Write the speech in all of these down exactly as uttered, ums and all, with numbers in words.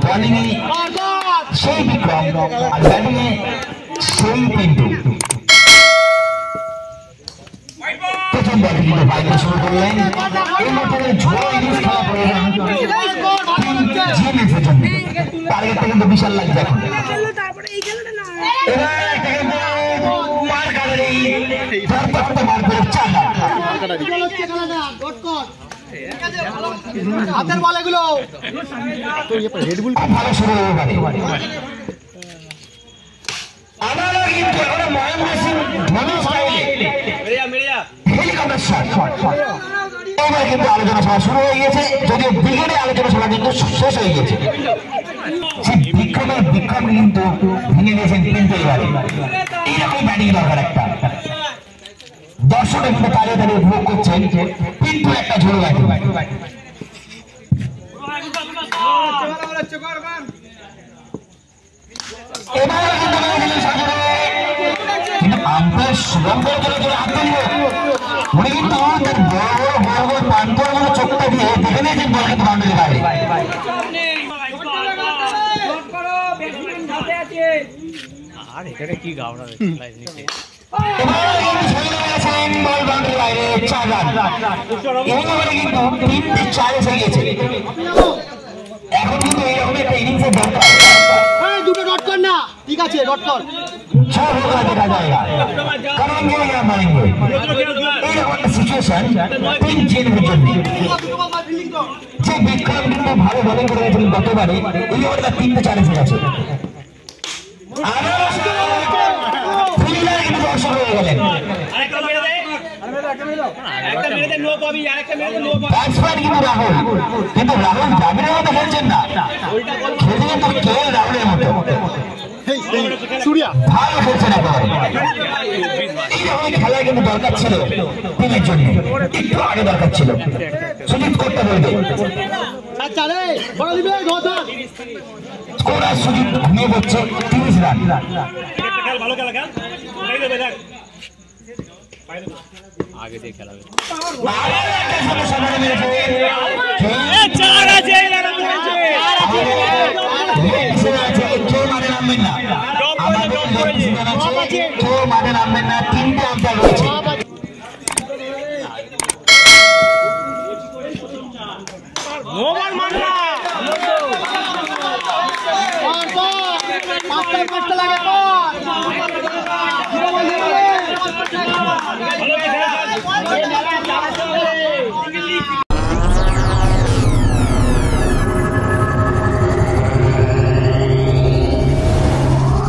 বলিংয়ে সেই বিক্রম আর ব্যাটিংয়ে সেই পিন্টু। প্রথম বলে কিন্তু বাইরে শুরু করলেন। এই মুহূর্তে ঝোড়ো ইনিংস খেলা প্রয়োজন জিএমএফের জন্য। টার্গেটটা কিন্তু বিশাল লাগছে এখন। মার কাটার এই ধরপড়তে মার করে চার রান। হাতের বল এগুলো ভালো শুরু হতে পারে। আমারও কিন্তু এখন মহেন্দ্র সিং ধোনি স্টাইলে হেলিকপ্টার শট। এবার কিন্তু আলোচনা সভা শুরু হয়ে গেছে, যদিও ব্রিগেডে আলোচনা সভা কিন্তু শেষ হয়ে গেছে। সেই বিক্রমের বিক্রম কিন্তু ভেঙে দিয়েছেন কিন্তু এবারে এইরকম ব্যাটিং দরকার একটা। দর্শকরা কিন্তু তাড়িয়ে তাড়িয়ে উপভোগ করছেন কিন্তু একটা ঝোড়ো ব্যাটিং। এবারে কিন্তু কিন্তু আম্পায়ার সুগন্ধের জন্য যারা হাত দিল উনি কিন্তু তার বড় বড় বড় বড় পান্তরগুলো চোখটা দিয়ে দেখে নিয়েছেন বল কিন্তু বাউন্ডারি বাইরে। আর এখানে কি গাওড়া বল বাউন্ডারি বাইরে চার রান। এবারে কিন্তু তিনটে চার এসে গেছে। এখন কিন্তু এইরকম একটা ইনিংসের দরকার। দুটো ডট কর না, ঠিক আছে ডট কর। ছয় হোগা দেখা যায়গা কারণ গেলেগা মারেंगे এইরকম একটা সিচুয়েশন তিন জিএমএফের জন্য। যে বিক্রম কিন্তু ভালো বোলিং করে গেছিলেন গতবারে, এই ওভারটা তিনটে চার এসে গেছে। ফিল্ডার কিন্তু দর্শক হয়ে গেলেন। ব্যাটসম্যান কিন্তু রাহুল, কিন্তু রাহুল দ্রাবিড়ের মতো খেলছেন না, খেলছেন কিন্তু কে এল রাহুলের মতো। ভালো খেলছেন একেবারে। এইরকম খেলা কিন্তু দরকার ছিল টিমের জন্য, একটু আগে দরকার ছিল। সুজিত করতে বলবে স্কোর আর সুজিত ঘুমিয়ে পড়ছে তিরিশ রান। আগে দিয়ে খেলা কেউ মাঠে নামবেন না, কেউ মাঠে নামবেন না। তিনটে আম্পায়ার রয়েছে।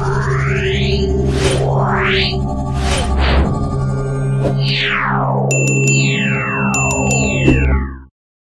Wow.